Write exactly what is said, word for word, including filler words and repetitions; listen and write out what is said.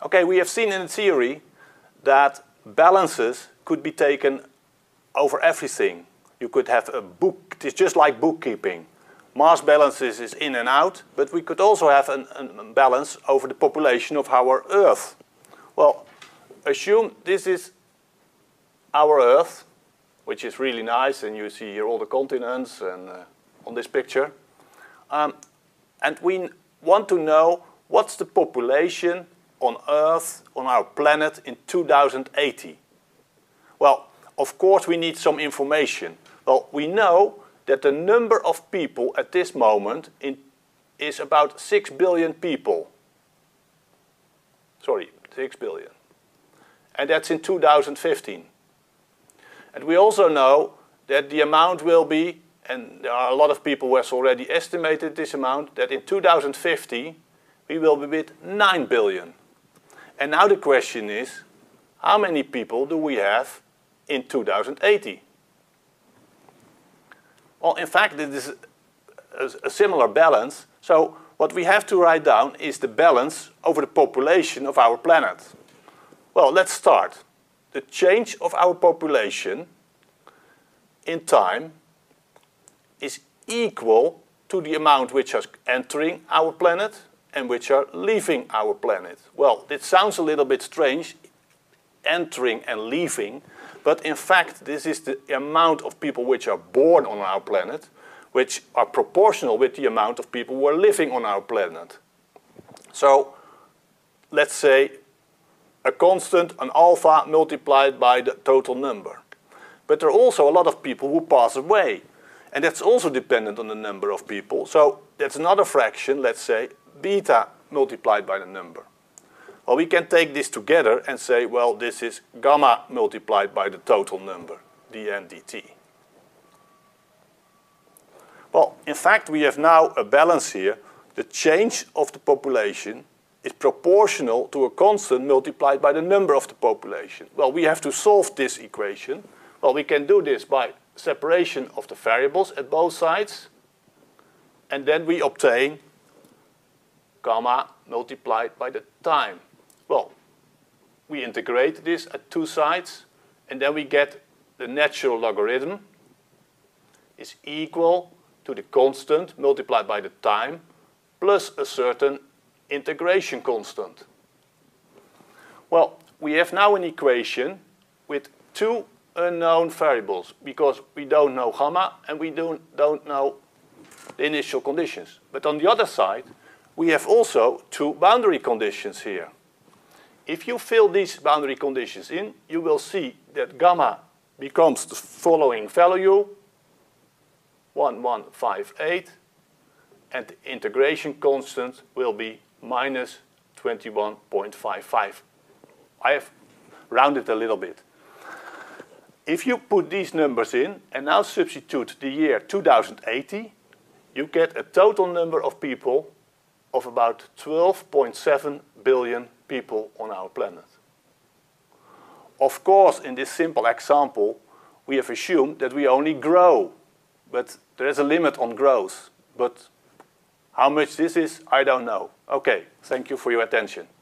Okay, we have seen in the theory that balances could be taken over everything. You could have a book, it's just like bookkeeping. Mass balances is in and out, but we could also have a balance over the population of our Earth. Well, assume this is our Earth, which is really nice, and you see here all the continents and uh, on this picture. Um, and we want to know what's the population on Earth, on our planet in two thousand eighty. Well, of course we need some information. Well, we know that the number of people at this moment in, is about six billion people. Sorry, six billion. And that's in two thousand fifteen. And we also know that the amount will be, and there are a lot of people who have already estimated this amount, that in two thousand fifty we will be with nine billion. And now the question is, how many people do we have in two thousand eighty? Well, in fact, it is a, a similar balance. So what we have to write down is the balance over the population of our planet. Well, let's start. The change of our population in time is equal to the amount which is entering our planet and which are leaving our planet. Well, it sounds a little bit strange, entering and leaving, but in fact this is the amount of people which are born on our planet, which are proportional with the amount of people who are living on our planet. So let's say a constant, an alpha, multiplied by the total number. But there are also a lot of people who pass away, and that's also dependent on the number of people. So that's another fraction, let's say, beta multiplied by the number. Well, we can take this together and say, well, this is gamma multiplied by the total number, dn dt. Well, in fact, we have now a balance here. The change of the population is proportional to a constant multiplied by the number of the population. Well, we have to solve this equation. Well, we can do this by separation of the variables at both sides, and then we obtain gamma multiplied by the time. Well, we integrate this at two sides, and then we get the natural logarithm is equal to the constant multiplied by the time plus a certain integration constant. Well, we have now an equation with two unknown variables because we don't know gamma and we don't, don't know the initial conditions. But on the other side, we have also two boundary conditions here. If you fill these boundary conditions in, you will see that gamma becomes the following value, one one five eight, and the integration constant will be minus twenty-one point five five. I have rounded a little bit. If you put these numbers in and now substitute the year two thousand eighty, you get a total number of people of about twelve point seven billion people on our planet. Of course, in this simple example, we have assumed that we only grow, but there is a limit on growth. But how much this is, I don't know. Okay, thank you for your attention.